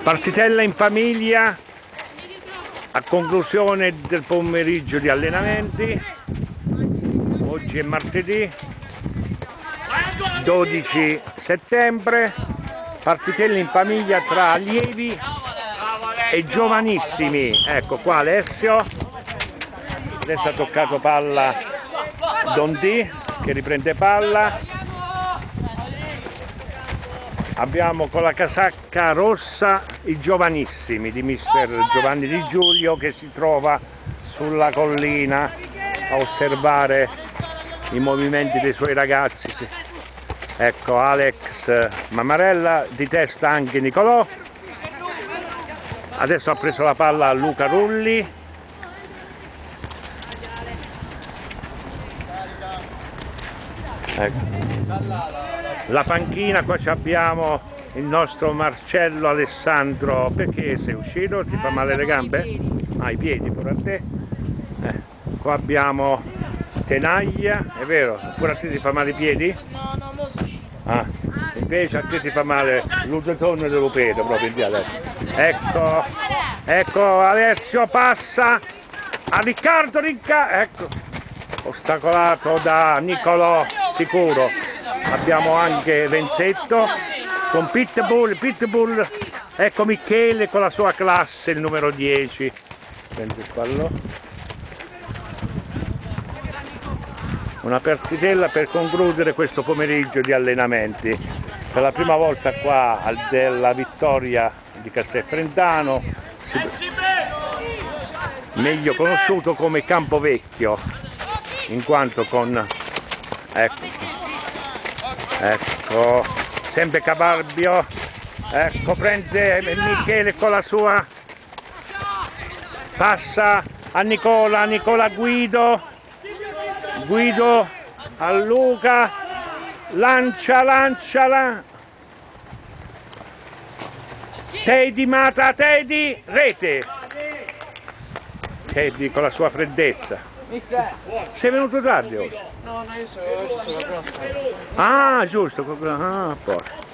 Partitella in famiglia a conclusione del pomeriggio di allenamenti. Oggi è martedì 12 settembre. Partitella in famiglia tra allievi e giovanissimi. Ecco qua Alessio, adesso ha toccato palla Dondì che riprende palla. Abbiamo con la casacca rossa i giovanissimi di mister Giovanni Di Giulio, che si trova sulla collina a osservare i movimenti dei suoi ragazzi. Ecco Alex Mamarella, di testa anche Nicolò. Adesso ha preso la palla Luca Rulli. Ecco. La panchina, qua abbiamo il nostro Marcello Alessandro. Perché sei uscito? Ti fa male le gambe? I piedi pure a te. Qua abbiamo Tenaglia, è vero? Pure a te ti fa male i piedi? No, mo sono uscito. Invece a te ti fa male l'udetonno dell'upeto proprio in dialetto. Ecco Alessio passa a Riccardo, ecco, ostacolato da Nicolò sicuro. Abbiamo anche Renzetto con Pitbull, ecco Michele con la sua classe, il numero 10. Prende il pallone. Una partitella per concludere questo pomeriggio di allenamenti. Per la prima volta qua della vittoria di Castelfrentano, meglio conosciuto come Campovecchio, in quanto con ecco sempre Cabarbio, ecco prende Michele con la sua, passa a Nicola Guido a Luca, lanciala Teddy Mata, rete. Teddy con la sua freddezza. Sei venuto tardi oggi? No, io sono giusto. Giusto, a posto.